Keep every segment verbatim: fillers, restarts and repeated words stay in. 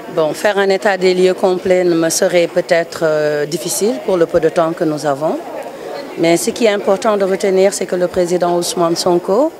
Bon, faire un état des lieux complet me serait peut-être euh, difficile pour le peu de temps que nous avons. Mais ce qui est important de retenir, c'est que le président Ousmane Sonko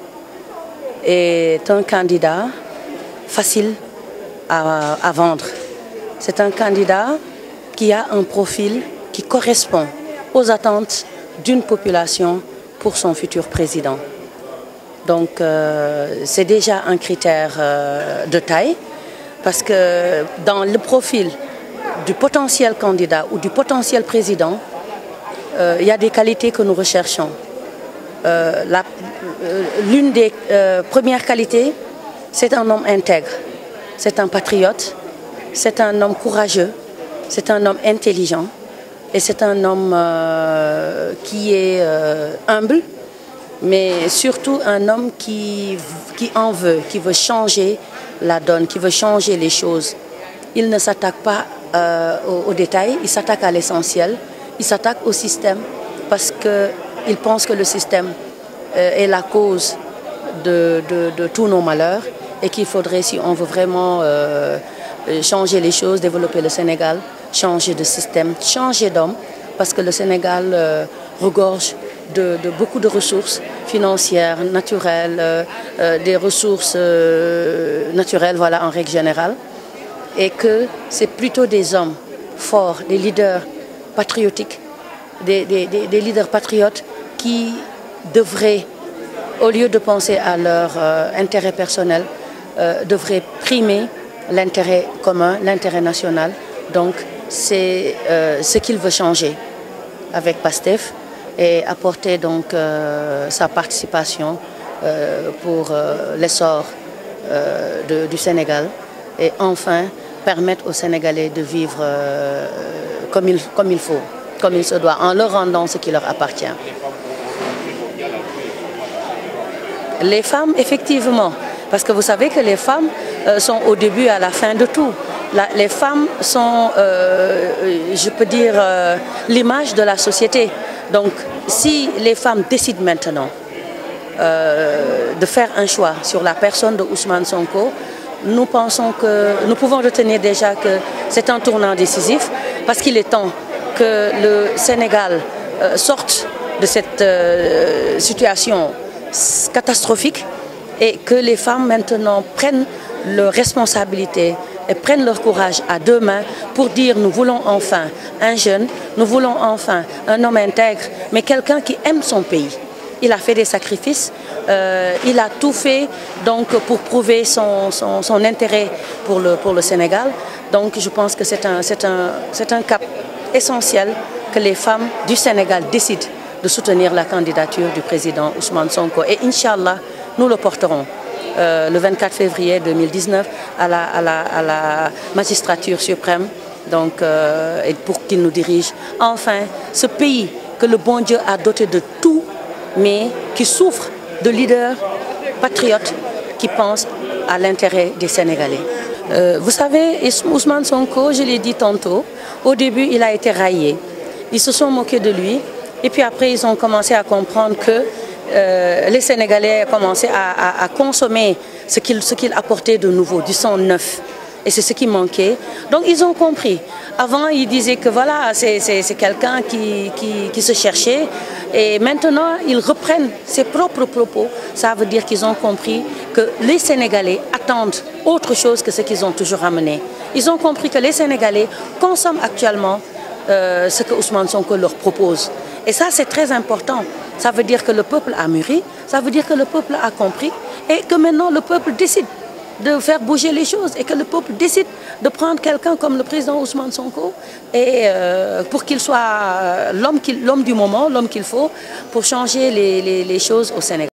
est un candidat facile à, à vendre. C'est un candidat qui a un profil qui correspond aux attentes d'une population pour son futur président. Donc euh, c'est déjà un critère euh, de taille, parce que dans le profil du potentiel candidat ou du potentiel président, euh, il y a des qualités que nous recherchons. Euh, euh, L'une des euh, premières qualités, c'est un homme intègre, c'est un patriote, c'est un homme courageux, c'est un homme intelligent et c'est un homme euh, qui est euh, humble, mais surtout un homme qui, qui en veut, qui veut changer la donne, qui veut changer les choses. Il ne s'attaque pas euh, aux, aux détails, il s'attaque à l'essentiel, il s'attaque au système parce qu'il pense que le système euh, est la cause de, de, de tous nos malheurs et qu'il faudrait, si on veut vraiment euh, changer les choses, développer le Sénégal, changer de système, changer d'homme, parce que le Sénégal euh, regorge De, de beaucoup de ressources financières, naturelles, euh, euh, des ressources euh, naturelles, voilà, en règle générale, et que c'est plutôt des hommes forts, des leaders patriotiques, des, des, des, des leaders patriotes qui devraient, au lieu de penser à leur euh, intérêt personnel, euh, devraient primer l'intérêt commun, l'intérêt national. Donc c'est euh, ce qu'il veut changer avec PASTEF, et apporter donc euh, sa participation euh, pour euh, l'essor euh, de, du Sénégal et enfin permettre aux Sénégalais de vivre euh, comme, il, comme il faut, comme il se doit, en leur rendant ce qui leur appartient. Les femmes, effectivement, parce que vous savez que les femmes euh, sont au début et à la fin de tout. La, les femmes sont, euh, je peux dire, euh, l'image de la société. Donc, si les femmes décident maintenant euh, de faire un choix sur la personne de Ousmane Sonko, nous pensons que nous pouvons retenir déjà que c'est un tournant décisif, parce qu'il est temps que le Sénégal euh, sorte de cette euh, situation catastrophique et que les femmes maintenant prennent leurs responsabilités et prennent leur courage à deux mains pour dire nous voulons enfin un jeune, nous voulons enfin un homme intègre, mais quelqu'un qui aime son pays. Il a fait des sacrifices, euh, il a tout fait donc, pour prouver son, son, son intérêt pour le, pour le Sénégal. Donc je pense que c'est un, c'est un, c'est un cap essentiel que les femmes du Sénégal décident de soutenir la candidature du président Ousmane Sonko. Et Inch'Allah, nous le porterons. Euh, le vingt-quatre février deux mille dix-neuf à la, à la, à la magistrature suprême, donc, euh, et pour qu'il nous dirige. Enfin, ce pays que le bon Dieu a doté de tout, mais qui souffre de leaders patriotes qui pensent à l'intérêt des Sénégalais. Euh, vous savez, Ousmane Sonko, je l'ai dit tantôt, au début il a été raillé. Ils se sont moqués de lui et puis après ils ont commencé à comprendre que Euh, les Sénégalais ont commencé à, à, à consommer ce qu'il ce qu'il apportait de nouveau, du sang neuf. Et c'est ce qui manquait. Donc ils ont compris. Avant, ils disaient que voilà, c'est quelqu'un qui, qui, qui se cherchait. Et maintenant, ils reprennent ses propres propos. Ça veut dire qu'ils ont compris que les Sénégalais attendent autre chose que ce qu'ils ont toujours amené. Ils ont compris que les Sénégalais consomment actuellement euh, ce que Ousmane Sonko leur propose. Et ça, c'est très important. Ça veut dire que le peuple a mûri, ça veut dire que le peuple a compris et que maintenant le peuple décide de faire bouger les choses et que le peuple décide de prendre quelqu'un comme le président Ousmane Sonko et euh, pour qu'il soit l'homme qu'il, l'homme du moment, l'homme qu'il faut pour changer les, les, les choses au Sénégal.